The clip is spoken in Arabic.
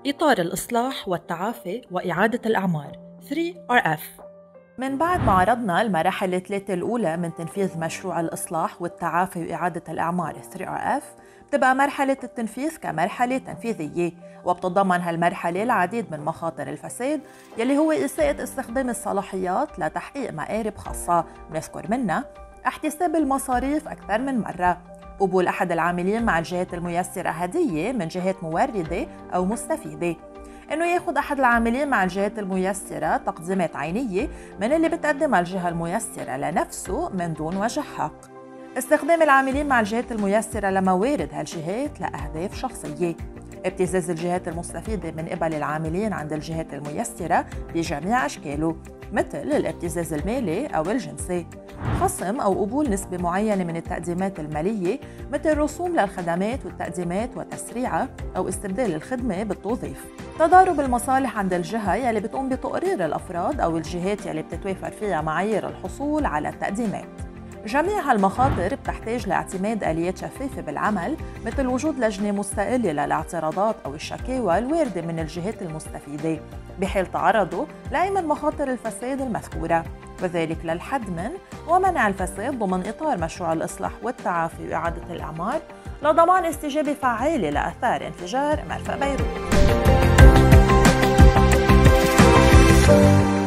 إطار الإصلاح والتعافي وإعادة الأعمار 3RF. من بعد ما عرضنا المراحل الثلاثة الأولى من تنفيذ مشروع الإصلاح والتعافي وإعادة الأعمار 3RF، بتبقى مرحلة التنفيذ كمرحلة تنفيذية، وبتتضمن هالمرحلة العديد من مخاطر الفساد يلي هو إساءة استخدام الصلاحيات لتحقيق مآرب خاصة، بنذكر منها احتساب المصاريف أكثر من مرة، قبول أحد العاملين مع الجهات الميسرة هدية من جهات موردة أو مستفيدة، إنه ياخد أحد العاملين مع الجهات الميسرة تقديمات عينية من اللي بتقدمها الجهة الميسرة لنفسه من دون وجه حق، استخدام العاملين مع الجهات الميسرة لموارد هالجهات لأهداف شخصية، ابتزاز الجهات المستفيدة من قبل العاملين عند الجهات الميسرة بجميع أشكاله مثل الابتزاز المالي أو الجنسي، خصم أو قبول نسبة معينة من التقديمات المالية مثل رسوم للخدمات والتقديمات وتسريعها أو استبدال الخدمة بالتوظيف، تضارب المصالح عند الجهة يلي بتقوم بتقرير الأفراد أو الجهات يلي بتتوافر فيها معايير الحصول على التقديمات. جميع هالمخاطر بتحتاج لاعتماد آليات شفافة بالعمل مثل وجود لجنة مستقلة للاعتراضات أو الشكاوى الواردة من الجهات المستفيدة بحال تعرضوا لأي من مخاطر الفساد المذكورة، وذلك للحد من ومنع الفساد ضمن إطار مشروع الإصلاح والتعافي وإعادة الأعمار لضمان استجابة فعالة لآثار انفجار مرفأ بيروت.